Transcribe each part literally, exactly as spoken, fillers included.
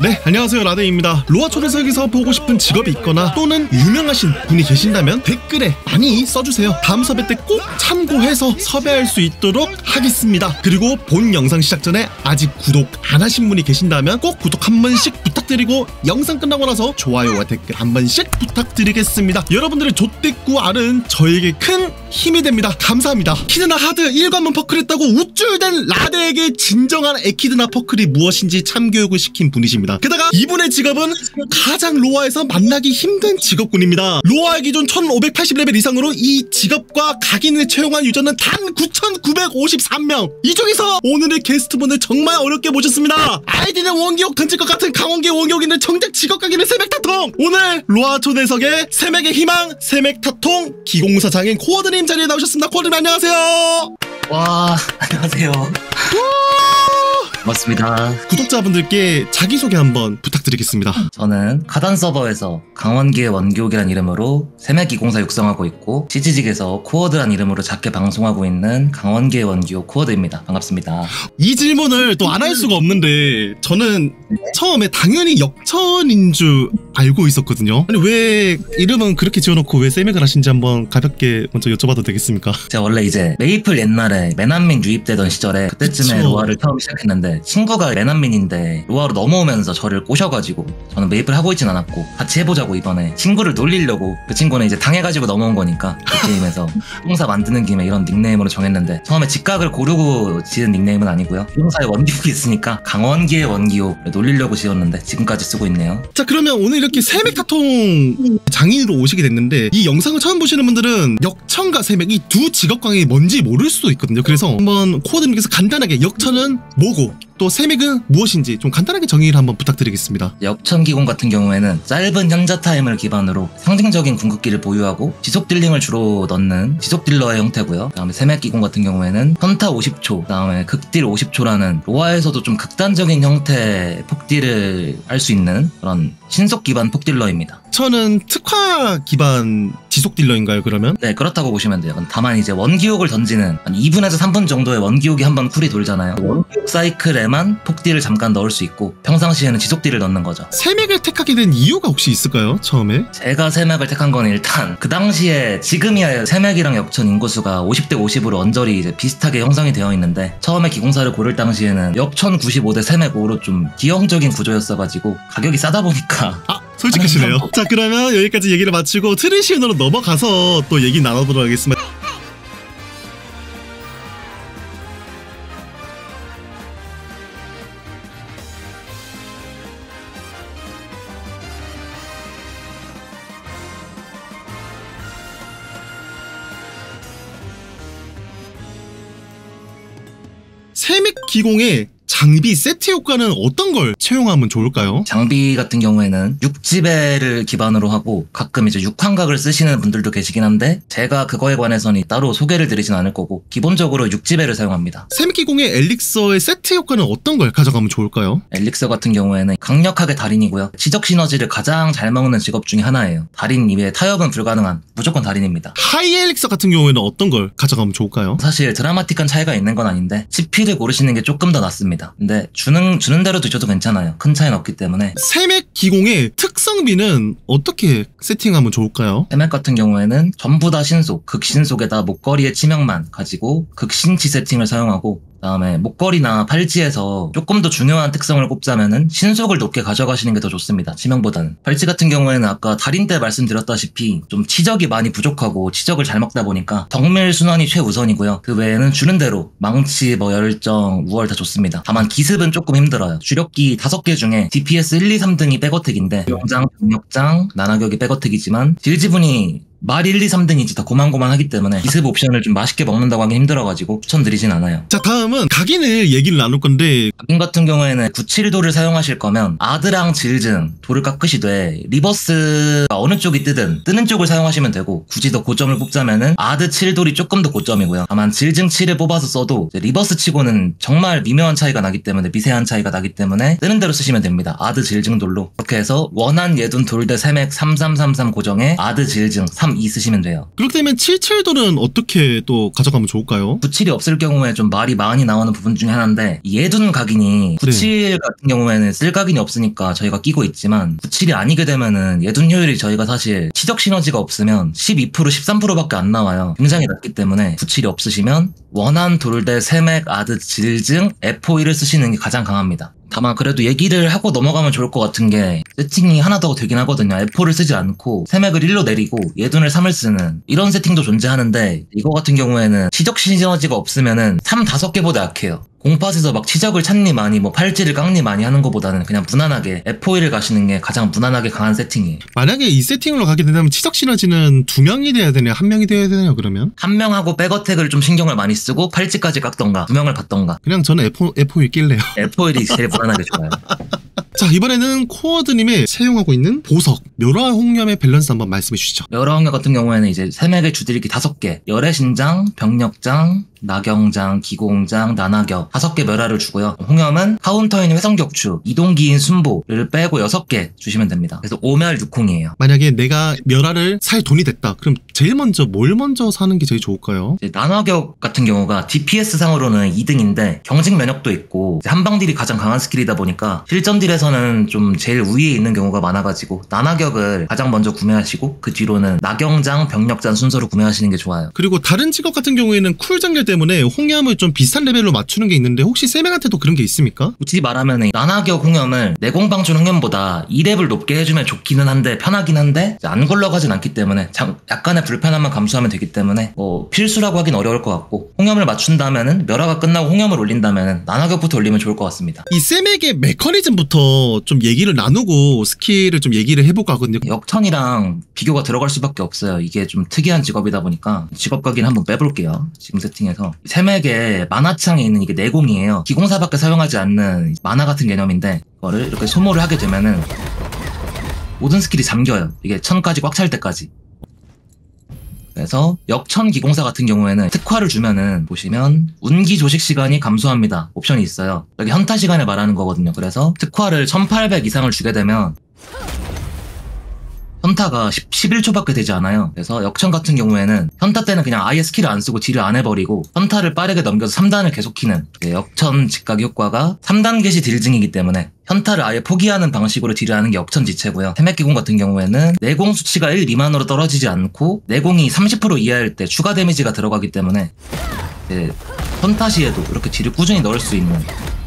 네, 안녕하세요, 라데입니다. 로아 초대석에서 보고 싶은 직업이 있거나 또는 유명하신 분이 계신다면 댓글에 많이 써주세요. 다음 섭외 때 꼭 참고해서 섭외할 수 있도록 하겠습니다. 그리고 본 영상 시작 전에 아직 구독 안 하신 분이 계신다면 꼭 구독 한 번씩 부탁드리고 영상 끝나고 나서 좋아요와 댓글 한 번씩 부탁드리겠습니다. 여러분들의 좆댓구 알은 저에게 큰 힘이 됩니다. 감사합니다. 키드나 하드 일관문 퍼클했다고 우쭐댄 라데에게 진정한 에키드나 퍼클이 무엇인지 참교육을 시킨 분이십니다. 게다가 이분의 직업은 가장 로아에서 만나기 힘든 직업군입니다. 로아의 기준 천오백팔십 레벨 이상으로 이 직업과 각인을 채용한 유저는 단 구천구백오십삼 명. 이 중에서 오늘의 게스트분을 정말 어렵게 모셨습니다. 아이디는 원기옥 던질 것 같은 강원기 원기옥인데 정작 직업 각인은 세맥타통. 오늘 로아 초대석의 세맥의 희망 세맥타통 기공사 장인 코어드님 자리에 나오셨습니다. 코어드님 안녕하세요. 와, 안녕하세요. 고맙습니다. 구독자분들께 자기소개 한번 부탁드리겠습니다. 저는 카단 서버에서 강원기의 원기옥이란 이름으로 세맥이공사 육성하고 있고 씨지직에서 코어드란 이름으로 작게 방송하고 있는 강원기의 원기옥 코어드입니다. 반갑습니다. 이 질문을 또 안 할 수가 없는데 저는 처음에 당연히 역천인 줄 알고 있었거든요. 아니 왜 이름은 그렇게 지어놓고 왜 세맥을 하신지 한번 가볍게 먼저 여쭤봐도 되겠습니까? 제가 원래 이제 메이플 옛날에 매난민 유입되던 시절에 그때쯤에 그쵸. 로아를 처음 시작했는데 친구가 매난민인데 로아로 넘어오면서 저를 꼬셔가지고 저는 메이플 하고 있진 않았고 같이 해보자고 이번에 친구를 놀리려고 그 친구는 이제 당해가지고 넘어온 거니까 그 게임에서 공사 만드는 김에 이런 닉네임으로 정했는데 처음에 직각을 고르고 지은 닉네임은 아니고요. 공사에 원기옥이 있으니까 강원기의 원기옥 놀리려고 지었는데 지금까지 쓰고 있네요. 자, 그러면 오늘 이렇게 세맥타통 장인으로 오시게 됐는데 이 영상을 처음 보시는 분들은 역천과 세맥 이 두 직업 광이 뭔지 모를 수도 있거든요. 그래서 한번 코어드님께서 간단하게 역천은 뭐고 또 세맥은 무엇인지 좀 간단하게 정의를 한번 부탁드리겠습니다. 역천기공 같은 경우에는 짧은 현자 타임을 기반으로 상징적인 궁극기를 보유하고 지속 딜링을 주로 넣는 지속 딜러의 형태고요. 그 다음에 세맥기공 같은 경우에는 현타 오십 초, 그 다음에 극딜 오십 초라는 로아에서도 좀 극단적인 형태의 폭딜을 할 수 있는 그런 신속 기반 폭딜러입니다. 저는 특화 기반 지속 딜러인가요, 그러면? 네, 그렇다고 보시면 돼요. 다만 이제 원기옥을 던지는 한 이 분에서 삼 분 정도의 원기옥이 한번 쿨이 돌잖아요. 원기옥 사이클에만 폭딜을 잠깐 넣을 수 있고 평상시에는 지속딜을 넣는 거죠. 세맥을 택하게 된 이유가 혹시 있을까요, 처음에? 제가 세맥을 택한 건 일단 그 당시에 지금이야 세맥이랑 역천 인구수가 오십 대 오십으로 언저리 이제 비슷하게 형성이 되어 있는데 처음에 기공사를 고를 당시에는 역천 구십오 대 세맥 오로 좀 기형적인 구조였어가지고 가격이 싸다 보니까 아, 솔직하시네요. 자, 그러면 여기까지 얘기를 마치고 트리시언으로 넘어가서 또 얘기 나눠보도록 하겠습니다. 세맥 기공의 장비 세트 효과는 어떤 걸 채용하면 좋을까요? 장비 같은 경우에는 육지배를 기반으로 하고 가끔 이제 육환각을 쓰시는 분들도 계시긴 한데 제가 그거에 관해서는 따로 소개를 드리진 않을 거고 기본적으로 육지배를 사용합니다. 세맥 기공의 엘릭서의 세트 효과는 어떤 걸 가져가면 좋을까요? 엘릭서 같은 경우에는 강력하게 달인이고요. 지적 시너지를 가장 잘 먹는 직업 중에 하나예요. 달인 이외에 타협은 불가능한 무조건 달인입니다. 하이 엘릭서 같은 경우에는 어떤 걸 가져가면 좋을까요? 사실 드라마틱한 차이가 있는 건 아닌데 치피를 고르시는 게 조금 더 낫습니다. 근데 주는 주는 대로 드셔도 괜찮아요. 큰 차이는 없기 때문에. 세맥 기공의 특성비는 어떻게 세팅하면 좋을까요? 세맥 같은 경우에는 전부 다 신속, 극신속에다 목걸이의 치명만 가지고 극신치 세팅을 사용하고 그다음에 목걸이나 팔찌에서 조금 더 중요한 특성을 꼽자면은 신속을 높게 가져가시는 게 더 좋습니다. 치명보다는. 팔찌 같은 경우에는 아까 달인 때 말씀드렸다시피 좀 치적이 많이 부족하고 치적을 잘 먹다 보니까 덕밀 순환이 최우선이고요. 그 외에는 주는 대로 망치, 뭐 열정, 우월 다 좋습니다. 다만 기습은 조금 힘들어요. 주력기 다섯 개 중에 디피에스 일, 이, 삼 등이 백어택인데 용장, 강력장, 나나격이 백어택이지만 딜지분이 말 일, 이, 삼 등이지 더 고만고만하기 때문에 기습 옵션을 좀 맛있게 먹는다고 하긴 힘들어가지고 추천드리진 않아요. 자, 다음은 각인을 얘기를 나눌 건데 각인 같은 경우에는 구십칠도를 사용하실 거면 아드랑 질증 돌을 깎으시되 리버스가 어느 쪽이 뜨든 뜨는 쪽을 사용하시면 되고 굳이 더 고점을 뽑자면은 아드 칠 돌이 조금 더 고점이고요. 다만 질증 칠을 뽑아서 써도 리버스 치고는 정말 미묘한 차이가 나기 때문에 미세한 차이가 나기 때문에 뜨는 대로 쓰시면 됩니다. 아드 질증 돌로. 그렇게 해서 원한 예둔 돌 대 세맥 삼삼삼삼 고정에 아드 질증 삼 점 이 쓰시면 돼요. 그렇게 되면 칠십칠도는 어떻게 또 가져가면 좋을까요? 구십칠이 없을 경우에 좀 말이 많이 나오는 부분 중에 하나인데 예둔 각인이 구십칠 네. 같은 경우에는 쓸 각인이 없으니까 저희가 끼고 있지만 구십칠이 아니게 되면은 예둔 효율이 저희가 사실 치적 시너지가 없으면 십이 퍼센트 십삼 퍼센트밖에 안 나와요. 굉장히 낮기 때문에 구십칠이 없으시면 원한, 돌대, 세맥, 아드, 질증, 에프오일을 쓰시는 게 가장 강합니다. 다만 그래도 얘기를 하고 넘어가면 좋을 것 같은 게 세팅이 하나 더 되긴 하거든요. 에프오를 쓰지 않고 세맥을 일로 내리고 예둔을 삼을 쓰는 이런 세팅도 존재하는데 이거 같은 경우에는 치적 시너지가 없으면은 삼, 다섯 개보다 약해요. 공팟에서 막 치적을 찾니 많이 뭐 팔찌를 깎니 많이 하는 것보다는 그냥 무난하게 에프오일을 가시는 게 가장 무난하게 강한 세팅이에요. 만약에 이 세팅으로 가게 된다면 치적 시너지는 두 명이 돼야 되나요? 한 명이 돼야 되나요? 그러면? 한 명하고 백어택을 좀 신경을 많이 쓰고 팔찌까지 깎던가 두 명을 받던가. 그냥 저는 에프, 에프오일 낄래요. 에프오일이 제일 무난하게 좋아요. 자, 이번에는 코어드님이 사용하고 있는 보석 멸화 홍염의 밸런스 한번 말씀해 주시죠. 멸화 홍염 같은 경우에는 이제 세맥의 주딜기 다섯 개, 열의 신장, 병력장, 나경장, 기공장, 나나격 다섯 개 멸화를 주고요. 홍염은 카운터인 회성격추, 이동기인 순보를 빼고 여섯 개 주시면 됩니다. 그래서 오멸 육홍이에요. 만약에 내가 멸화를 살 돈이 됐다. 그럼 제일 먼저 뭘 먼저 사는 게 제일 좋을까요? 이제 나나격 같은 경우가 디피에스 상으로는 이 등인데 경직 면역도 있고 한방딜이 가장 강한 스킬이다 보니까 실전딜에서는 좀 제일 우위에 있는 경우가 많아가지고 나나격을 가장 먼저 구매하시고 그 뒤로는 나경장, 병력장 순서로 구매하시는 게 좋아요. 그리고 다른 직업 같은 경우에는 쿨 장결 때문에 홍염을 좀 비슷한 레벨로 맞추는 게 있는데 혹시 세맹한테도 그런 게 있습니까? 굳이 말하면 나나격 홍염을 내공방출 홍염보다 이 렙을 높게 해주면 좋기는 한데 편하긴 한데 안 굴러가진 않기 때문에 약간의 불편함만 감수하면 되기 때문에 뭐 필수라고 하긴 어려울 것 같고 홍염을 맞춘다면은 멸화가 끝나고 홍염을 올린다면은 나나격부터 올리면 좋을 것 같습니다. 이 세맥의 메커니즘부터 좀 얘기를 나누고 스킬을 좀 얘기를 해볼까 하거든요. 역천이랑 비교가 들어갈 수밖에 없어요. 이게 좀 특이한 직업이다 보니까 직업 각인 한번 빼볼게요. 지금 세팅해서 세맥의 만화창에 있는 이게 내공이에요. 기공사밖에 사용하지 않는 만화 같은 개념인데 이거를 이렇게 소모를 하게 되면은 모든 스킬이 잠겨요. 이게 천까지 꽉 찰 때까지. 그래서 역천 기공사 같은 경우에는 특화를 주면은 보시면 운기 조식 시간이 감소합니다. 옵션이 있어요. 여기 현타 시간을 말하는 거거든요. 그래서 특화를 천팔백 이상을 주게 되면 현타가 십일 초밖에 되지 않아요. 그래서 역천 같은 경우에는 현타 때는 그냥 아예 스킬을 안 쓰고 딜을 안 해버리고 현타를 빠르게 넘겨서 삼 단을 계속 키는 역천 직각 효과가 삼 단계 시 딜증이기 때문에 현타를 아예 포기하는 방식으로 딜을 하는 게 역천 지체고요. 세맥기공 같은 경우에는 내공 수치가 일 미만으로 떨어지지 않고 내공이 삼십 퍼센트 이하일 때 추가 데미지가 들어가기 때문에 이제 현타 시에도 이렇게 딜을 꾸준히 넣을 수 있는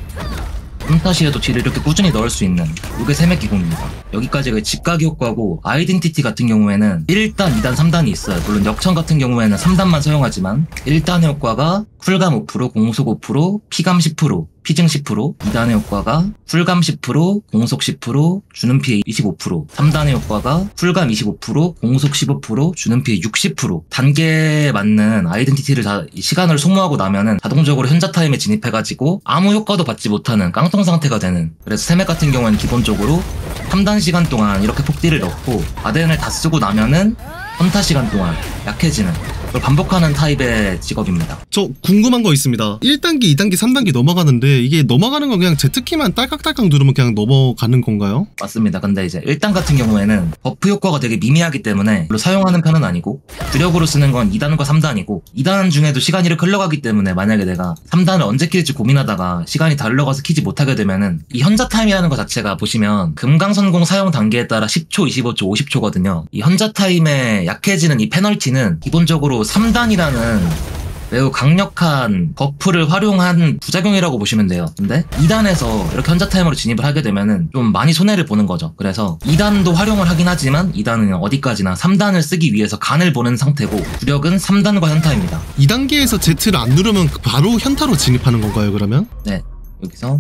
현타 시에도 딜을 이렇게 꾸준히 넣을 수 있는 이게 세맥기공입니다. 여기까지가 직각이 효과고 아이덴티티 같은 경우에는 일 단, 이 단, 삼 단이 있어요. 물론 역천 같은 경우에는 삼 단만 사용하지만 일 단 효과가 쿨감 오 퍼센트, 공속 오 퍼센트, 피감 십 퍼센트, 피증 십 퍼센트, 이 단의 효과가 쿨감 십 퍼센트, 공속 십 퍼센트, 주는 피해 이십오 퍼센트, 삼 단의 효과가 쿨감 이십오 퍼센트, 공속 십오 퍼센트, 주는 피해 육십 퍼센트. 단계에 맞는 아이덴티티를 다 시간을 소모하고 나면은 자동적으로 현자 타임에 진입해가지고 아무 효과도 받지 못하는 깡통 상태가 되는. 그래서 세맥 같은 경우는 기본적으로 삼 단 시간 동안 이렇게 폭딜을 넣고 아덴을 다 쓰고 나면은 현타 시간 동안 약해지는 그걸 반복하는 타입의 직업입니다. 저 궁금한 거 있습니다. 일 단계, 이 단계, 삼 단계 넘어가는데 이게 넘어가는 건 그냥 Z키만 딸깍딸깍 누르면 그냥 넘어가는 건가요? 맞습니다. 근데 이제 일 단 같은 경우에는 버프 효과가 되게 미미하기 때문에 별로 사용하는 편은 아니고 주력으로 쓰는 건 이 단과 삼 단이고 이 단 중에도 시간이 이렇게 흘러가기 때문에 만약에 내가 삼 단을 언제 킬지 고민하다가 시간이 다 흘러가서 키지 못하게 되면은 이 현자 타임이라는 것 자체가 보시면 금강선공 사용 단계에 따라 십 초, 이십오 초, 오십 초거든요. 이 현자 타임에 약해지는 이 페널티는 기본적으로 삼 단이라는 매우 강력한 버프를 활용한 부작용이라고 보시면 돼요. 근데 이 단에서 이렇게 현자 타임으로 진입을 하게 되면은 좀 많이 손해를 보는 거죠. 그래서 이 단도 활용을 하긴 하지만 이 단은 어디까지나 삼 단을 쓰기 위해서 간을 보는 상태고 주력은 삼 단과 현타입니다. 이 단계에서 Z를 안 누르면 바로 현타로 진입하는 건가요, 그러면? 네. 여기서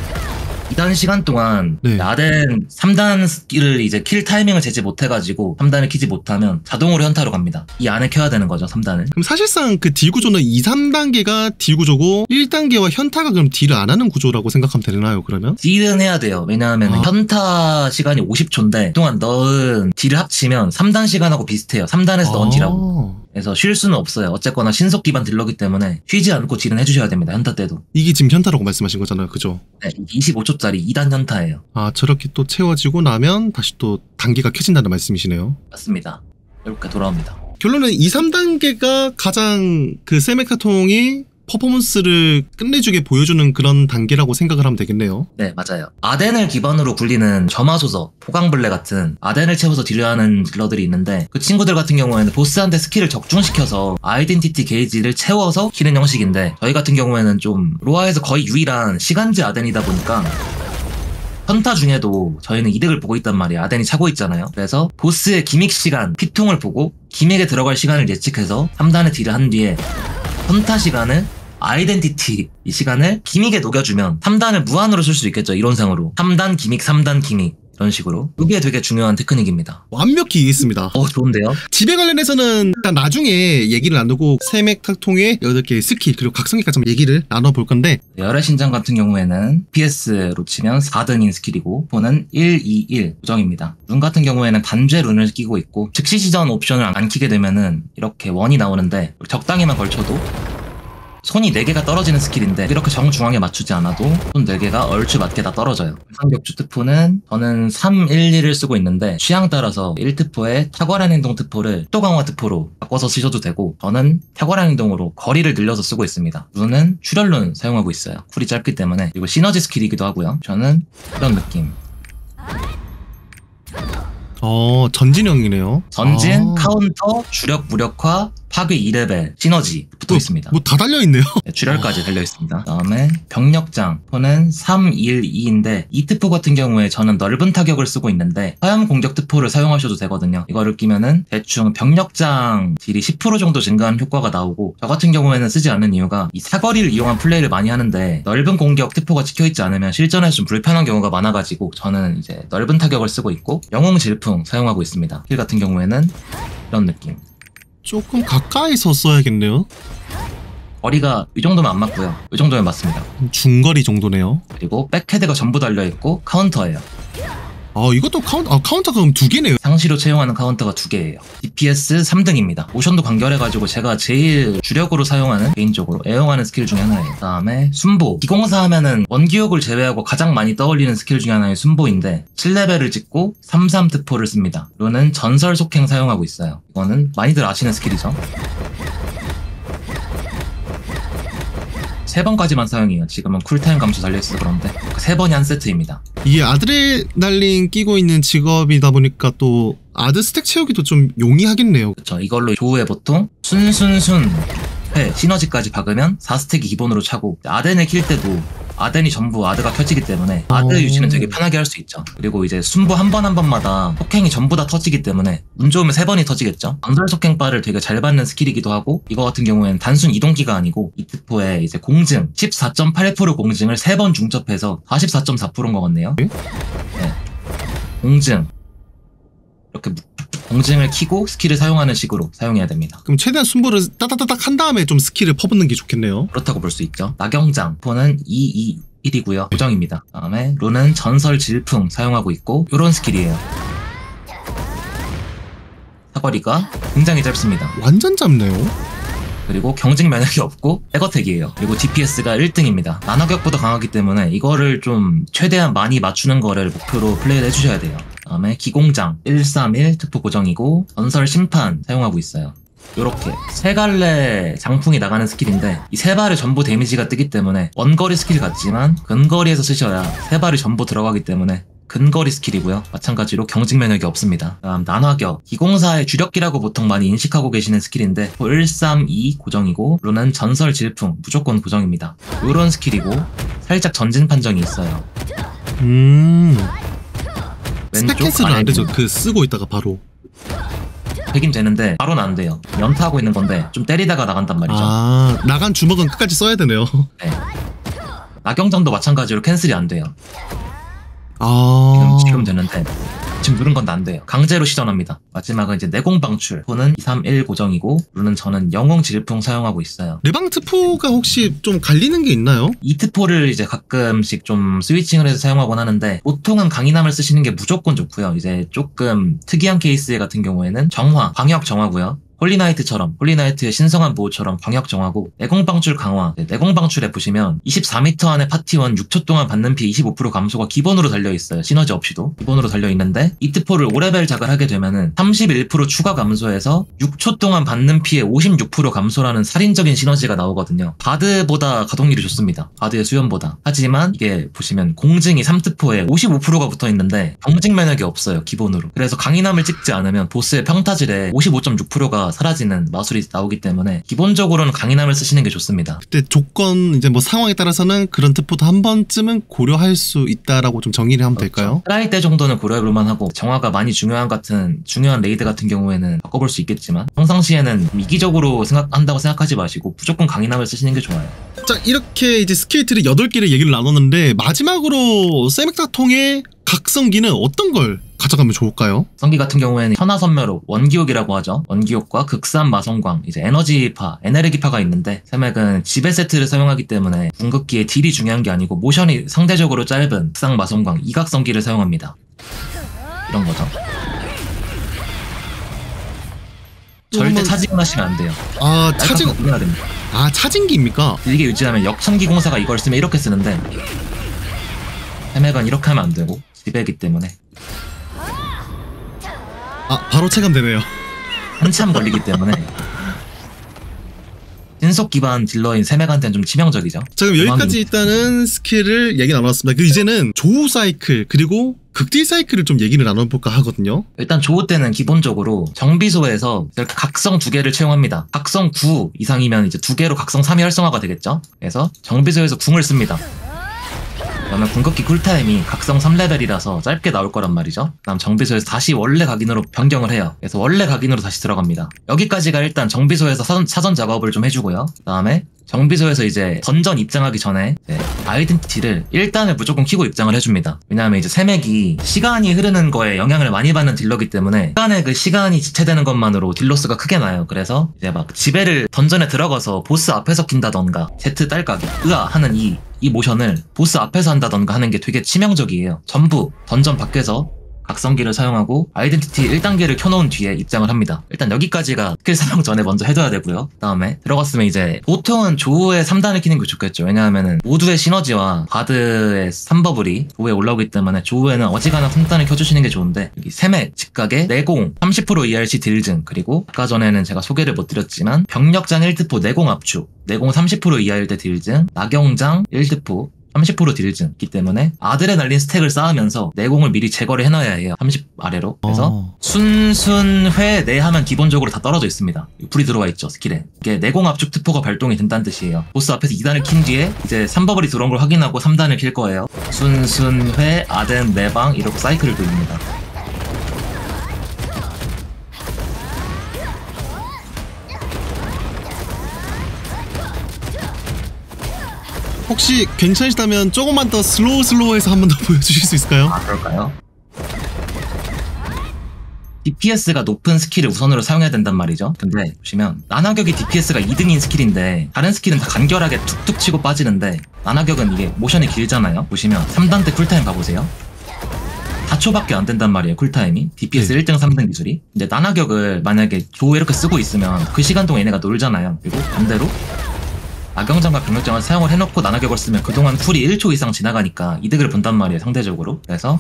이 단 시간 동안 네. 아덴 삼 단 스킬을 이제 킬 타이밍을 제지 못해가지고 삼 단을 키지 못하면 자동으로 현타로 갑니다. 이 안에 켜야 되는 거죠, 삼 단을. 그럼 사실상 그 딜 구조는 이, 삼 단계가 딜 구조고 일 단계와 현타가 그럼 딜을 안 하는 구조라고 생각하면 되나요, 그러면? 딜은 해야 돼요. 왜냐하면 아. 현타 시간이 오십 초인데 그동안 넣은 딜을 합치면 삼 단 시간하고 비슷해요. 삼 단에서 아. 넣은 딜하고. 그래서 쉴 수는 없어요. 어쨌거나 신속 기반 딜러기 때문에 쉬지 않고 딜은 해주셔야 됩니다. 현타 때도. 이게 지금 현타라고 말씀하신 거잖아요, 그죠? 네, 이십오 초짜리 이 단 현타예요. 아, 저렇게 또 채워지고 나면 다시 또 단계가 켜진다는 말씀이시네요. 맞습니다. 이렇게 돌아옵니다. 결론은 이, 삼 단계가 가장 그 세메카통이 퍼포먼스를 끝내주게 보여주는 그런 단계라고 생각을 하면 되겠네요. 네, 맞아요. 아덴을 기반으로 굴리는 점화소석, 포강블레 같은 아덴을 채워서 딜러하는 딜러들이 있는데 그 친구들 같은 경우에는 보스한테 스킬을 적중시켜서 아이덴티티 게이지를 채워서 키는 형식인데 저희 같은 경우에는 좀 로아에서 거의 유일한 시간제 아덴이다 보니까 현타 중에도 저희는 이득을 보고 있단 말이에요. 아덴이 차고 있잖아요. 그래서 보스의 기믹 시간, 피통을 보고 기믹에 들어갈 시간을 예측해서 삼 단의 딜을 한 뒤에 현타 시간을 아이덴티티 이 시간을 기믹에 녹여주면 삼 단을 무한으로 쓸 수 있겠죠. 이론상으로 삼 단 기믹, 삼 단 기믹 이런 식으로. 이게 되게 중요한 테크닉입니다. 완벽히 이해했습니다. 어, 좋은데요? 지배 관련해서는 일단 나중에 얘기를 나누고 세맥탁통의 여덟 개의 스킬 그리고 각성기까지 한번 얘기를 나눠볼 건데 열의 신장 같은 경우에는 피에스로 치면 사 등인 스킬이고 폰은 일, 이, 일 고정입니다. 룬 같은 경우에는 단죄 룬을 끼고 있고 즉시 시전 옵션을 안 키게 되면은 이렇게 원이 나오는데 적당히만 걸쳐도 손이 네 개가 떨어지는 스킬인데 이렇게 정중앙에 맞추지 않아도 손 네 개가 얼추 맞게 다 떨어져요. 상격주 특포는 저는 삼, 일, 일을 쓰고 있는데 취향 따라서 일 특포에 탁월한 행동 특포를 또 강화 특포로 바꿔서 쓰셔도 되고 저는 탁월한 행동으로 거리를 늘려서 쓰고 있습니다. 룬은 출혈룬 사용하고 있어요. 쿨이 짧기 때문에. 그리고 시너지 스킬이기도 하고요. 저는 이런 느낌. 어 전진형이네요. 전진, 아. 카운터, 주력 무력화, 파괴 이 레벨, 시너지 붙어 있습니다. 뭐 다 달려있네요. 네, 출혈까지 달려있습니다. 그 다음에 병력장 포는 삼, 일, 이인데 이 특포 같은 경우에 저는 넓은 타격을 쓰고 있는데 화염 공격 특포를 사용하셔도 되거든요. 이거를 끼면은 대충 병력장 딜이 십 퍼센트 정도 증가하는 효과가 나오고 저 같은 경우에는 쓰지 않는 이유가 이 사거리를 이용한 플레이를 많이 하는데 넓은 공격 특포가 찍혀있지 않으면 실전에서 좀 불편한 경우가 많아가지고 저는 이제 넓은 타격을 쓰고 있고 영웅 질풍 사용하고 있습니다. 힐 같은 경우에는 이런 느낌. 조금 가까이서 써야겠네요. 거리가 이 정도면 안 맞고요. 이 정도면 맞습니다. 중거리 정도네요. 그리고 백헤드가 전부 달려있고 카운터예요. 아 이것도 카운터, 아 카운터가 그럼 두 개네요. 상시로 채용하는 카운터가 두 개예요. 디피에스 삼 등입니다. 모션도 간결해가지고 제가 제일 주력으로 사용하는 개인적으로 애용하는 스킬 중에 하나예요. 그 다음에 순보. 기공사 하면은 원기옥을 제외하고 가장 많이 떠올리는 스킬 중에 하나의 순보인데 칠 레벨을 찍고 삼, 삼 특포를 씁니다. 이거는 전설 속행 사용하고 있어요. 이거는 많이들 아시는 스킬이죠. 세 번까지만 사용해요. 지금은 쿨타임 감소 달려있어서 그런데 세 번이 한 세트입니다. 이게 아드레날린 끼고 있는 직업이다 보니까 또 아드 스택 채우기도 좀 용이하겠네요. 그렇죠. 이걸로 조우에 보통 순순순 회 시너지까지 박으면 사 스택이 기본으로 차고 아덴을 킬 때도 아덴이 전부 아드가 켜지기 때문에 아드 오. 유지는 되게 편하게 할 수 있죠. 그리고 이제 순보 한 번 한 번마다 속행이 전부 다 터지기 때문에 운 좋으면 세 번이 터지겠죠. 방설 속행바를 되게 잘 받는 스킬이기도 하고 이거 같은 경우에는 단순 이동기가 아니고 이특포에 이제 공증 십사 점 팔 퍼센트 공증을 세 번 중첩해서 사십사 점 사 퍼센트인 것 같네요. 네? 네. 공증 이렇게 공증을 키고 스킬을 사용하는 식으로 사용해야 됩니다. 그럼 최대한 순보를 따닥따닥 한 다음에 좀 스킬을 퍼붓는 게 좋겠네요. 그렇다고 볼 수 있죠. 나경장 포는 이, 이, 일이고요. 고정입니다. 다음에 룬은 전설 질풍 사용하고 있고 이런 스킬이에요. 사거리가 굉장히 짧습니다. 완전 짧네요. 그리고 경직 면역이 없고 백어택이에요. 그리고 디피에스가 일 등입니다. 난화격보다 강하기 때문에 이거를 좀 최대한 많이 맞추는 거를 목표로 플레이를 해주셔야 돼요. 다음에 기공장 일, 삼, 일 특포 고정이고 전설 심판 사용하고 있어요. 요렇게 세 갈래 장풍이 나가는 스킬인데 이 세 발에 전부 데미지가 뜨기 때문에 원거리 스킬 같지만 근거리에서 쓰셔야 세 발이 전부 들어가기 때문에 근거리 스킬이고요. 마찬가지로 경직 면역이 없습니다. 다음 난화격 기공사의 주력기라고 보통 많이 인식하고 계시는 스킬인데 일, 삼, 이 고정이고 룬은 전설 질풍 무조건 고정입니다. 요런 스킬이고 살짝 전진 판정이 있어요. 음 왼쪽 스택 캔슬은 안 되죠. 아래쪽 그 쓰고 있다가 바로. 되긴 되는데 바로는 안 돼요. 연타하고 있는 건데 좀 때리다가 나간단 말이죠. 아 나간 주먹은 끝까지 써야 되네요. 네. 나경장도 마찬가지로 캔슬이 안 돼요. 아 지금, 지금 되는데 지금 누른 건 안 돼요. 강제로 시전합니다. 마지막은 이제 내공 방출 포는 이, 삼, 일 고정이고 룬은 저는 영웅 질풍 사용하고 있어요. 레방 트포가 혹시 좀 갈리는 게 있나요? 이 특포를 이제 가끔씩 좀 스위칭을 해서 사용하곤 하는데 보통은 강인함을 쓰시는 게 무조건 좋고요. 이제 조금 특이한 케이스 같은 경우에는 정화, 광역 정화고요. 홀리나이트처럼 홀리나이트의 신성한 보호처럼 광역 정하고 내공 방출 강화. 네, 내공 방출에 보시면 이십사 미터 안에 파티원 육 초 동안 받는 피 이십오 퍼센트 감소가 기본으로 달려있어요. 시너지 없이도 기본으로 달려있는데 있는데 이 특포를 오 레벨 작을 하게 되면은 삼십일 퍼센트 추가 감소해서 육 초 동안 받는 피해 오십육 퍼센트 감소라는 살인적인 시너지가 나오거든요. 바드보다 가동률이 좋습니다. 바드의 수연보다. 하지만 이게 보시면 공증이 삼 특포에 오십오 퍼센트가 붙어 있는데 경직 면역이 없어요, 기본으로. 그래서 강인함을 찍지 않으면 보스의 평타질에 오십오 점 육 퍼센트가 사라지는 마술이 나오기 때문에 기본적으로는 강인함을 쓰시는 게 좋습니다. 그때 조건 이제 뭐 상황에 따라서는 그런 특포도 한 번쯤은 고려할 수 있다라고 좀 정의를 하면 그렇죠. 될까요? 트라이 때 정도는 고려해볼만 하고 정화가 많이 중요한 같은 중요한 레이드 같은 경우에는 바꿔볼 수 있겠지만 평상시에는 이기적으로 생각한다고 생각하지 마시고 무조건 강인함을 쓰시는 게 좋아요. 자, 이렇게 이제 스킬트리 여덟 개를 얘기를 나눴는데 마지막으로 세맥타통의 각성기는 어떤 걸 가져가면 좋을까요? 성기 같은 경우에는 현화선멸옥, 원기옥이라고 하죠. 원기옥과 극산 마성광, 이제 에너지파, 에네르기파가 있는데 세맥은 지배 세트를 사용하기 때문에 궁극기의 딜이 중요한 게 아니고 모션이 상대적으로 짧은 극상 마성광, 이각성기를 사용합니다. 이런 거죠. 절대 그러면... 차징을 하시면 안 돼요. 아, 차징... 해야 됩니다. 아, 차징기입니까? 길게 유지하면 역천기 공사가 이걸 쓰면 이렇게 쓰는데 세맥은 이렇게 하면 안 되고 지배이기 때문에 아, 바로 체감되네요. 한참 걸리기 때문에 신속 기반 딜러인 세맥한테는 좀 치명적이죠. 자, 그럼 여기까지 일단은 스킬을 얘기 나눴습니다. 그 이제는 조우 사이클 그리고 극딜 사이클을 좀 얘기를 나눠볼까 하거든요. 일단 조우 때는 기본적으로 정비소에서 이렇게 각성 두 개를 채용합니다. 각성 구 이상이면 이제 두 개로 각성 삼이 활성화가 되겠죠. 그래서 정비소에서 궁을 씁니다. 그러면 궁극기 쿨타임이 각성 삼 레벨이라서 짧게 나올 거란 말이죠. 그다음 정비소에서 다시 원래 각인으로 변경을 해요. 그래서 원래 각인으로 다시 들어갑니다. 여기까지가 일단 정비소에서 사전, 사전 작업을 좀 해주고요. 그 다음에 정비소에서 이제 던전 입장하기 전에 이제 아이덴티티를 일 단을 무조건 키고 입장을 해줍니다. 왜냐하면 이제 세맥이 시간이 흐르는 거에 영향을 많이 받는 딜러기 때문에 시간에 그 시간이 지체되는 것만으로 딜로스가 크게 나요. 그래서 이제 막 지배를 던전에 들어가서 보스 앞에서 킨다던가 Z 딸깍이 으아 하는 이 이 모션을 보스 앞에서 한다던가 하는 게 되게 치명적이에요. 전부 던전 밖에서 각성기를 사용하고 아이덴티티 일 단계를 켜놓은 뒤에 입장을 합니다. 일단 여기까지가 스킬 사용 전에 먼저 해둬야 되고요. 그 다음에 들어갔으면 이제 보통은 조우의 삼 단을 키는 게 좋겠죠. 왜냐하면은 모두의 시너지와 바드의 삼 버블이 조우에 올라오기 때문에 조우에는 어지간한 삼 단을 켜주시는 게 좋은데 여기 세맥, 직각에 내공, 삼십 퍼센트 이알씨 딜증, 그리고 아까 전에는 제가 소개를 못 드렸지만 병력장 일 특포 내공 압축, 내공 삼십 퍼센트 이하일 때 딜증, 나경장 일 특포 삼십 퍼센트 딜증이기 때문에 아드레날린 스택을 쌓으면서 내공을 미리 제거를 해놔야 해요. 삼십 아래로. 그래서 어. 순순회 내 하면 기본적으로 다 떨어져 있습니다. 불이 들어와 있죠, 스킬에. 이게 내공 압축 특포가 발동이 된다는 뜻이에요. 보스 앞에서 이 단을 킨 뒤에 이제 삼 버블이 들어온 걸 확인하고 삼 단을 킬 거예요. 순순회, 아덴, 내방 이렇게 사이클을 돌립니다. 혹시 괜찮으시다면 조금만 더 슬로우 슬로우해서 한 번 더 보여주실 수 있을까요? 아, 그럴까요? 디피에스가 높은 스킬을 우선으로 사용해야 된단 말이죠. 근데 보시면 나나격이 디피에스가 이 등인 스킬인데 다른 스킬은 다 간결하게 툭툭 치고 빠지는데 나나격은 이게 모션이 길잖아요. 보시면 삼 단 때 쿨타임 가보세요. 사 초밖에 안 된단 말이에요, 쿨타임이. 디피에스 네. 일 등, 삼 등 기술이. 근데 나나격을 만약에 조우 이렇게 쓰고 있으면 그 시간 동안 얘네가 놀잖아요. 그리고 반대로 나경장과 병력장을 사용을 해놓고 나나격을 쓰면 그동안 쿨이 일 초 이상 지나가니까 이득을 본단 말이에요, 상대적으로. 그래서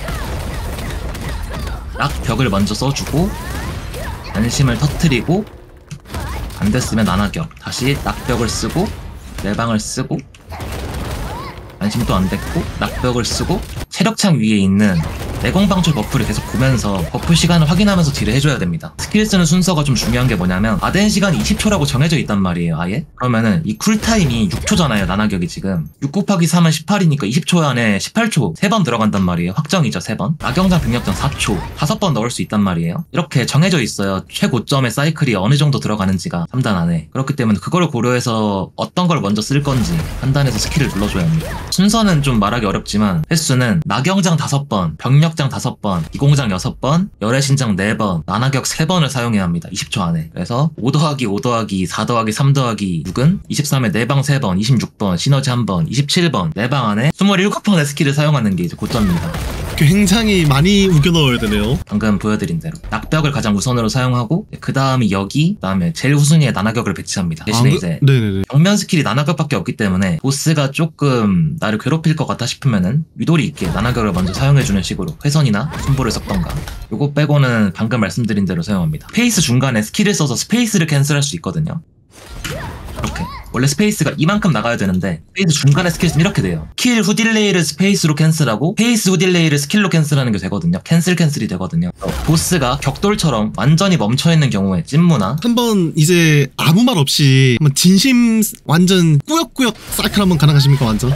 낙벽을 먼저 써주고 안심을 터트리고 안 됐으면 나나격, 다시 낙벽을 쓰고 내방을 쓰고 안심도 안 됐고 낙벽을 쓰고 체력창 위에 있는 내공방출 버프를 계속 보면서 버프 시간을 확인하면서 딜을 해줘야 됩니다. 스킬 쓰는 순서가 좀 중요한 게 뭐냐면 아덴 시간이 이십 초라고 정해져 있단 말이에요, 아예. 그러면은 이 쿨타임이 육 초잖아요, 나나격이 지금. 육 곱하기 삼은 십팔이니까 이십 초 안에 십팔 초 세 번 들어간단 말이에요. 확정이죠, 세 번. 나경장, 병력장 사 초 다섯 번 넣을 수 있단 말이에요. 이렇게 정해져 있어요. 최고점의 사이클이 어느 정도 들어가는지가 삼 단 안에. 그렇기 때문에 그걸 고려해서 어떤 걸 먼저 쓸 건지 판단해서 스킬을 눌러줘야 합니다. 순서는 좀 말하기 어렵지만 횟수는 나경장 다섯 번, 병력 장 다섯 번, 이공장 여섯 번, 열의 신장 네 번, 나나격 세 번을 사용해야 합니다. 이십 초 안에. 그래서 오 더하기 오 더하기 사 더하기 삼 더하기 육은 이십삼에 내방 세 번, 이십육 번, 시너지 한 번, 이십칠 번, 내방 안에 이십칠 번의 스킬을 사용하는 게 이제 고점입니다. 굉장히 많이 우겨 넣어야 되네요. 방금 보여드린 대로 낙벽을 가장 우선으로 사용하고 그 다음이 여기, 그 다음에 제일 후순위에 나나격을 배치합니다. 대신에 아, 이제 네네네. 정면 스킬이 나나격밖에 없기 때문에 보스가 조금 나를 괴롭힐 것 같다 싶으면은 유도리 있게 나나격을 먼저 사용해주는 식으로 회선이나 순보를 썼던가. 요거 빼고는 방금 말씀드린 대로 사용합니다. 스페이스 중간에 스킬을 써서 스페이스를 캔슬할 수 있거든요. 이렇게 원래 스페이스가 이만큼 나가야 되는데 스페이스 중간에 스킬 쓰면 이렇게 돼요. 킬 후 딜레이를 스페이스로 캔슬하고 스페이스 후 딜레이를 스킬로 캔슬하는 게 되거든요. 캔슬 캔슬이 되거든요. 보스가 격돌처럼 완전히 멈춰있는 경우에 찐무나 한번 이제 아무 말 없이 한번 진심 완전 꾸역꾸역 사이클 한번 가능하십니까 완전?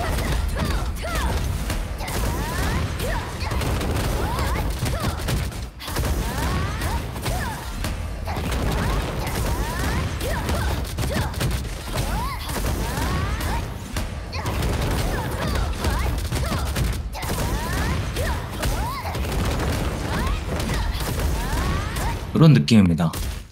그런 느낌입니다.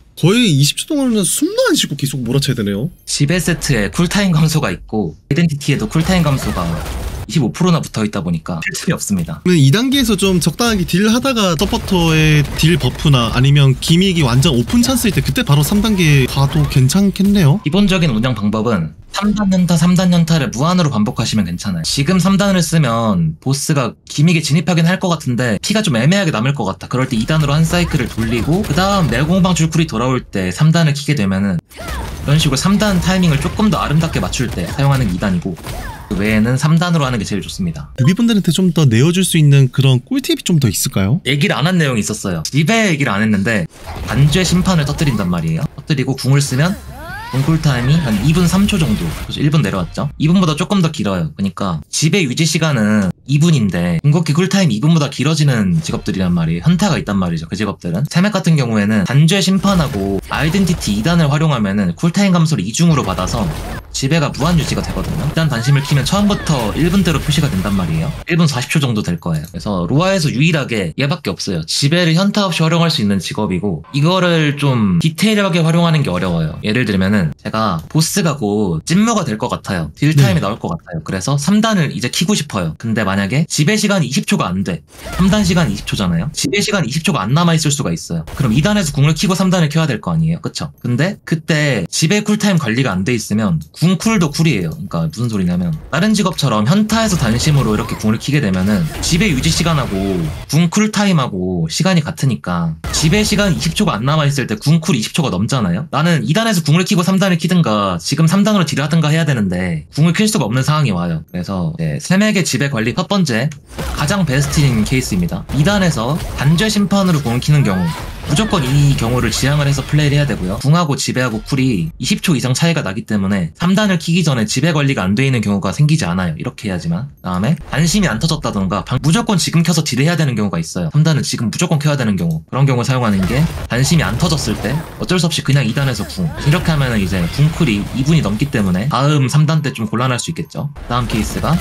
거의 이십 초 동안은 숨도 안 쉬고 계속 몰아쳐야 되네요. 지배 세트에 쿨타임 감소가 있고 아이덴티티에도 쿨타임 감소가 이십오 퍼센트나 붙어있다 보니까 필틈이 없습니다. 이 단계에서 좀 적당하게 딜 하다가 서포터의 딜 버프나 아니면 기믹이 완전 오픈 찬스일 때 그때 바로 삼 단계 가도 괜찮겠네요. 기본적인 운영 방법은 삼 단 연타, 삼 단 연타를 무한으로 반복하시면 괜찮아요. 지금 삼 단을 쓰면 보스가 기믹에 진입하긴 할 것 같은데 피가 좀 애매하게 남을 것 같다. 그럴 때 이 단으로 한 사이클을 돌리고 그 다음 내공방 줄쿨이 돌아올 때 삼 단을 키게 되면은 이런 식으로 삼 단 타이밍을 조금 더 아름답게 맞출 때 사용하는 게 이 단이고 그 외에는 삼 단으로 하는 게 제일 좋습니다. 유비분들한테 좀 더 내어줄 수 있는 그런 꿀팁이 좀 더 있을까요? 얘기를 안 한 내용이 있었어요. 지배 얘기를 안 했는데 반주의 심판을 터뜨린단 말이에요. 터뜨리고 궁을 쓰면 궁 쿨타임이 한 이 분 삼 초 정도, 그래서 일 분 내려왔죠. 이 분보다 조금 더 길어요. 그러니까 지배 유지 시간은 이 분인데 궁극기 쿨타임이 이 분보다 길어지는 직업들이란 말이에요. 현타가 있단 말이죠. 그 직업들은. 세맥 같은 경우에는 단죄 심판하고 아이덴티티 이 단을 활용하면은 쿨타임 감소를 이중으로 받아서 지배가 무한 유지가 되거든요. 일단 단심을 키면 처음부터 일 분대로 표시가 된단 말이에요. 일 분 사십 초 정도 될 거예요. 그래서 로아에서 유일하게 얘밖에 없어요. 지배를 현타 없이 활용할 수 있는 직업이고 이거를 좀 디테일하게 활용하는 게 어려워요. 예를 들면은 제가 보스가 곧 찐무가 될 것 같아요. 딜타임이 네. 나올 것 같아요. 그래서 삼 단을 이제 키고 싶어요. 근데 만약에 지배 시간이 이십 초가 안 돼. 삼 단 시간이 이십 초잖아요. 지배 시간이 이십 초가 안 남아있을 수가 있어요. 그럼 이 단에서 궁을 키고 삼 단을 켜야 될 거 아니에요. 그쵸? 근데 그때 지배 쿨타임 관리가 안 돼 있으면 궁 쿨도 쿨이에요. 그러니까 무슨 소리냐면 다른 직업처럼 현타에서 단심으로 이렇게 궁을 키게 되면은 지배 유지 시간하고 궁 쿨타임하고 시간이 같으니까 지배 시간 이십 초가 안 남아있을 때 궁 쿨 이십 초가 넘잖아요. 나는 이 단에서 궁을 키고 삼 단을 키든가 지금 삼 단으로 딜을 하든가 해야 되는데 궁을 킬 수가 없는 상황이 와요. 그래서 네, 세맥의 지배 관리 첫 번째 가장 베스트인 케이스입니다. 이 단에서 단죄 심판으로 궁을 키는 경우 무조건 이 경우를 지향을 해서 플레이를 해야 되고요. 궁하고 지배하고 쿨이 이십 초 이상 차이가 나기 때문에 삼 단을 키기 전에 지배 관리가 안 돼 있는 경우가 생기지 않아요. 이렇게 해야지만. 다음에 단심이 안 터졌다던가 무조건 지금 켜서 딜해야 되는 경우가 있어요. 삼 단은 지금 무조건 켜야 되는 경우. 그런 경우 사용하는 게 단심이 안 터졌을 때 어쩔 수 없이 그냥 이 단에서 궁. 이렇게 하면은 이제 궁 쿨이 이 분이 넘기 때문에 다음 삼 단 때 좀 곤란할 수 있겠죠. 다음 케이스가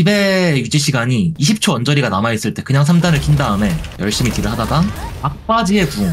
지배 유지 시간이 이십 초 언저리가 남아있을 때 그냥 삼 단을 킨 다음에 열심히 딜을 하다가 막바지의 궁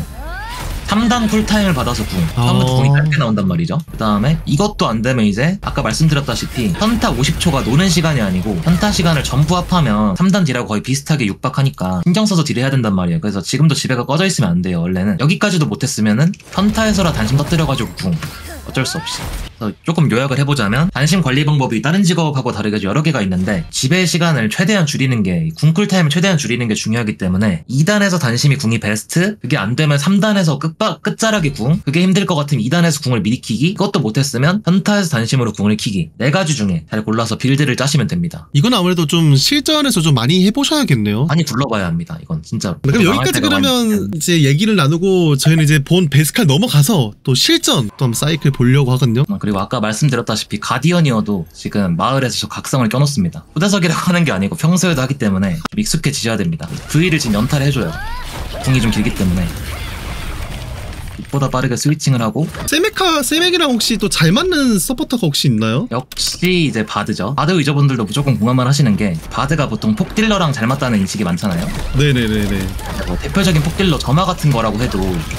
삼 단 쿨타임을 받아서 궁 처음부터 궁이 짧게 나온단 말이죠. 그 다음에 이것도 안 되면 이제 아까 말씀드렸다시피 현타 오십 초가 노는 시간이 아니고 현타 시간을 전부 합하면 삼 단 딜하고 거의 비슷하게 육박하니까 신경 써서 딜해야 된단 말이에요. 그래서 지금도 지배가 꺼져 있으면 안 돼요. 원래는 여기까지도 못했으면은 현타에서라 단심 터뜨려가지고 궁 어쩔 수 없이. 그래서 조금 요약을 해보자면 단심 관리 방법이 다른 직업하고 다르게 여러 개가 있는데 지배 시간을 최대한 줄이는 게 궁 쿨타임을 최대한 줄이는 게 중요하기 때문에 이 단에서 단심이 궁이 베스트, 그게 안 되면 삼 단에서 끝바, 끝자락이 궁, 그게 힘들 것 같으면 이 단에서 궁을 미리 키기, 이것도 못했으면 현타에서 단심으로 궁을 키기, 네 가지 중에 잘 골라서 빌드를 짜시면 됩니다. 이건 아무래도 좀 실전에서 좀 많이 해보셔야겠네요. 많이 굴러봐야 합니다. 이건 진짜. 그럼 여기까지 그러면 이제 얘기를 나누고 저희는 이제 본 베스칼 넘어가서 또 실전 또 한번 사이클 보려고 하거든요. 그리고 아까 말씀드렸다시피 가디언이어도 지금 마을에서 저 각성을 껴놓습니다. 후대석이라고 하는 게 아니고 평소에도 하기 때문에 좀 익숙해지셔야 됩니다. V를 지금 연타를 해줘요. 궁이 좀 길기 때문에 보다 빠르게 스위칭을 하고. 세메카, 세맥이랑 혹시 또 잘 맞는 서포터가 혹시 있나요? 역시 이제 바드죠. 바드 유저분들도 무조건 공감을 하시는 게 바드가 보통 폭딜러랑 잘 맞다는 인식이 많잖아요. 네네네네. 뭐 대표적인 폭딜러 점화 같은 거라고 해도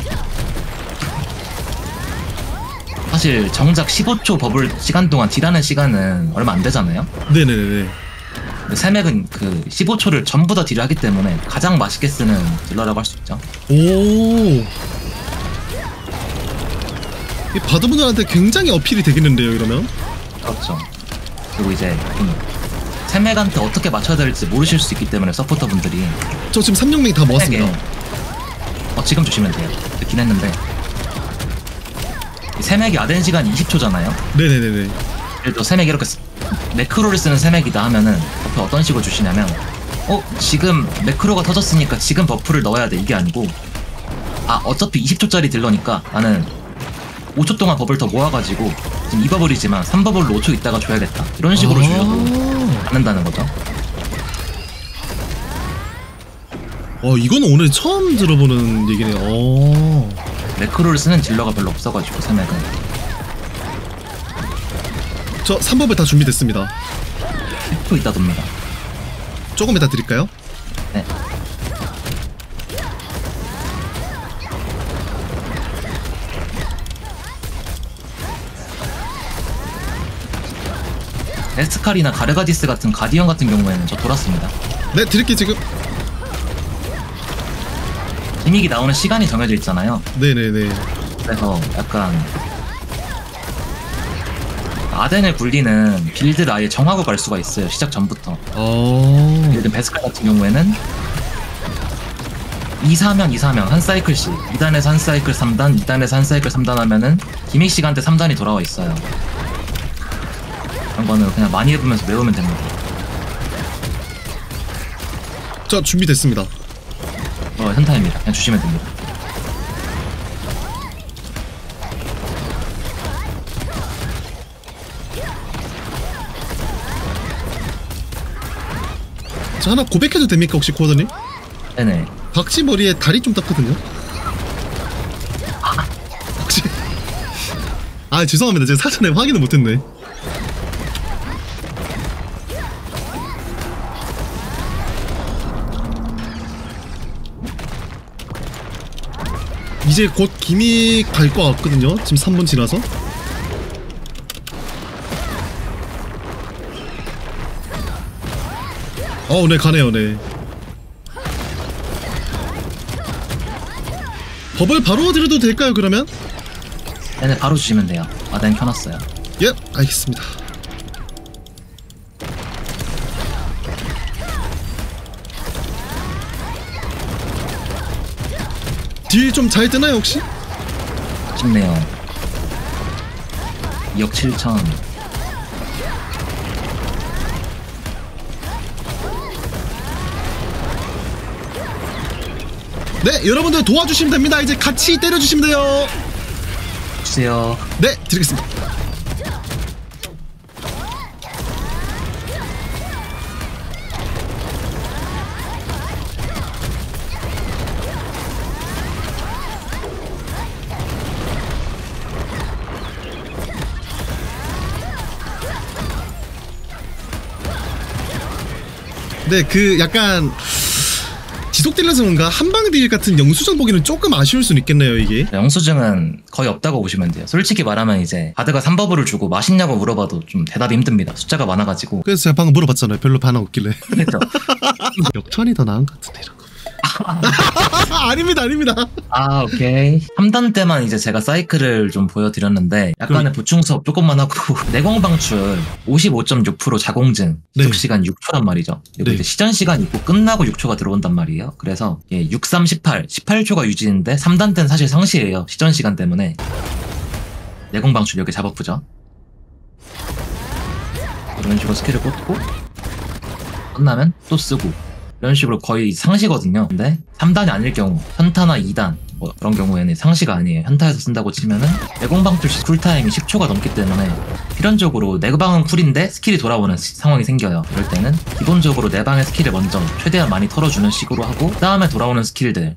사실 정작 십오 초 버블 시간 동안 딜하는 시간은 얼마 안 되잖아요. 네네네. 세맥은 그 십오 초를 전부 다 딜을 하기 때문에 가장 맛있게 쓰는 딜러라고 할 수 있죠. 오. 이 바드분들한테 굉장히 어필이 되겠는데요, 이러면? 그렇죠. 그리고 이제 좀 세맥한테 어떻게 맞춰야 될지 모르실 수 있기 때문에 서포터분들이 저 지금 삼룡맹 다 모았습니다. 어 지금 주시면 돼요. 듣긴 했는데 이 세맥이 아덴 시간이 이십 초잖아요. 네네네네. 그래도 세맥이 이렇게 쓰, 매크로를 쓰는 세맥이다 하면은 버프 어떤 식으로 주시냐면 어 지금 매크로가 터졌으니까 지금 버프를 넣어야 돼 이게 아니고 아 어차피 이십 초짜리 딜러니까 나는 오 초 동안 버블 더 모아가지고 지금 이 버블이지만 삼 버블로 오 초 있다가 줘야겠다 이런 식으로 아 주려고 받는다는 거죠. 어 이건 오늘 처음 들어보는 얘기네요. 어 매크로를 쓰는 딜러가 별로 없어가지고 세맥은 저 삼 법에 다 준비됐습니다. 십 초 있다 돕니다. 조금 이따 드릴까요? 네. 에스칼이나 가르가디스 같은 가디언 같은 경우에는 저 돌았습니다. 네 드릴게요 지금. 기믹이 나오는 시간이 정해져 있잖아요. 네네네. 그래서 약간 아덴을 굴리는 빌드를 아예 정하고 갈 수가 있어요. 시작 전부터. 어 예를 들면 베스칼 같은 경우에는 이 사면 이 사면 한 사이클씩 이 단에서 한 사이클 삼 단, 이 단에서 한 사이클 삼 단 하면은 기믹 시간대 삼 단이 돌아와 있어요. 그런 거는 그냥 많이 해보면서 외우면 됩니다. 저 준비됐습니다. 어, 현타입니다. 그냥 주시면 됩니다. 저 하나 고백해도 됩니까 혹시 코어더님? 네네. 박쥐 머리에 다리 좀 떴거든요. 혹시 아 죄송합니다. 제가 사전에 확인을 못했네. 이제 곧 기믹 갈 것 같거든요. 지금 삼 분 지나서. 어, 네 가네요. 네. 버블 바로 드려도 될까요 그러면? 네네 바로 주시면 돼요. 아덴 켜놨어요. 예, 알겠습니다. 딜 좀 잘 뜨나요 혹시? 쉽네요. 이억 칠천. 네, 여러분들 도와주시면 됩니다. 이제 같이 때려주시면 돼요. 주세요. 네, 드리겠습니다. 네, 그 약간 지속 딜러서 그런가 한방 딜 같은 영수증 보기는 조금 아쉬울 수는 있겠네요 이게. 영수증은 거의 없다고 보시면 돼요. 솔직히 말하면 이제 바드가 삼 버블을 주고 맛있냐고 물어봐도 좀 대답이 힘듭니다. 숫자가 많아가지고. 그래서 제가 방금 물어봤잖아요. 별로 반응 없길래. 그렇죠. 역천이 더 나은 것 같은데 이런 거. 아닙니다 아닙니다. 아 오케이. 삼 단 때만 이제 제가 사이클을 좀 보여드렸는데 약간의 그럼... 보충 수업 조금만 하고 내공 방출 오십오 점 육 퍼센트 자공증 지속 네. 시간 육 초란 말이죠. 그리고 네. 이제 시전 시간 있고 끝나고 육 초가 들어온단 말이에요. 그래서 예, 육, 삼, 십팔, 십팔 초가 유지인데 삼 단 때는 사실 상시예요. 시전 시간 때문에. 내공 방출 여기 잡아프죠. 이런 식으로 스킬을 꽂고 끝나면 또 쓰고 이런 식으로 거의 상시거든요. 근데 삼 단이 아닐 경우 현타나 이 단 뭐 그런 경우에는 상시가 아니에요. 현타에서 쓴다고 치면은 내공 방출 시 쿨타임이 십 초가 넘기 때문에 필연적으로 내 방은 쿨인데 스킬이 돌아오는 시, 상황이 생겨요. 이럴 때는 기본적으로 내 방의 스킬을 먼저 최대한 많이 털어주는 식으로 하고 그 다음에 돌아오는 스킬들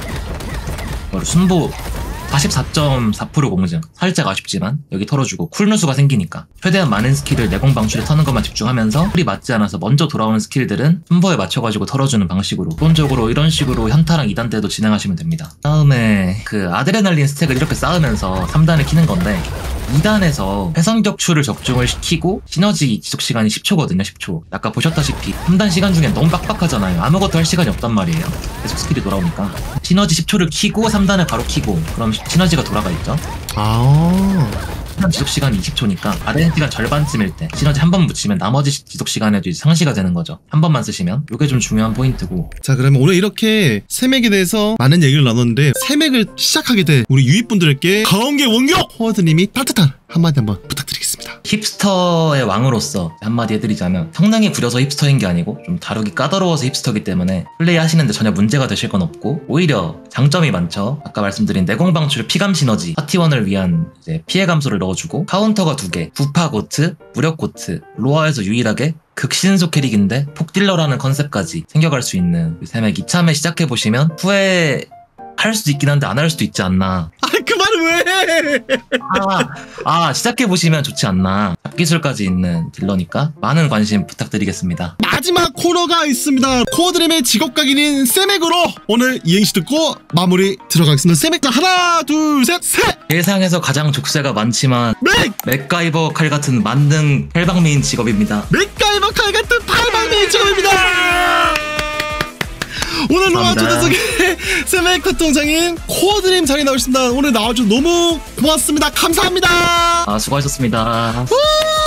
순보 사십사 점 사 퍼센트 공증 살짝 아쉽지만 여기 털어주고 쿨누수가 생기니까 최대한 많은 스킬을 내공 방출에 터는 것만 집중하면서 쿨이 맞지 않아서 먼저 돌아오는 스킬들은 순보에 맞춰가지고 털어주는 방식으로 기본적으로 이런 식으로 현타랑 이 단 때도 진행하시면 됩니다. 다음에 그 아드레날린 스택을 이렇게 쌓으면서 삼 단을 키는 건데 이 단에서 회선 격추를 적중을 시키고 시너지 지속 시간이 십 초거든요. 십 초. 아까 보셨다시피 삼 단 시간 중에 너무 빡빡하잖아요. 아무것도 할 시간이 없단 말이에요. 계속 스킬이 돌아오니까 시너지 십 초를 키고 삼 단을 바로 키고 그럼 시너지가 돌아가 있죠. 아 시간 지속 시간이 이십 초니까 아덴 시간 절반쯤일 때 시너지 한 번 붙이면 나머지 시- 지속 시간에도 이제 상시가 되는 거죠. 한 번만 쓰시면 이게 좀 중요한 포인트고. 자, 그러면 오늘 이렇게 세맥에 대해서 많은 얘기를 나눴는데 세맥을 시작하게 된 우리 유입분들께 가온계 원격 호어드님이 따뜻한 한마디 한번 부탁드리겠습니다. 힙스터의 왕으로서 한마디 해드리자면 성능이 구려서 힙스터인 게 아니고 좀 다루기 까다로워서 힙스터이기 때문에 플레이 하시는데 전혀 문제가 되실 건 없고 오히려 장점이 많죠. 아까 말씀드린 내공 방출 피감 시너지 파티원을 위한 이제 피해 감소를 넣어주고 카운터가 두 개, 부파 고트, 무력 고트, 로아에서 유일하게 극신속 캐릭인데 폭딜러라는 컨셉까지 생겨갈 수 있는 세맥 이참에 시작해보시면 후회 할 수도 있긴 한데 안 할 수도 있지 않나. 아, 그 말을 왜 해? 아, 아 시작해보시면 좋지 않나. 잡기술까지 있는 딜러니까 많은 관심 부탁드리겠습니다. 마지막 코너가 있습니다. 코어드림의 직업각인인 세맥으로 오늘 이행시 듣고 마무리 들어가겠습니다. 세맥 하나 둘 셋 셋! 세상에서 가장 족쇄가 많지만 맥! 맥가이버 칼 같은 만능 헬방미인 직업입니다. 맥가이버 칼 같은 팔방미 직업입니다. 오늘 로아 감사합니다. 초대석의 세맥 tat통장인 코어드림 자리에 나오셨습니다. 오늘 나와주셔서 너무 고맙습니다. 감사합니다. 아 수고하셨습니다. 우!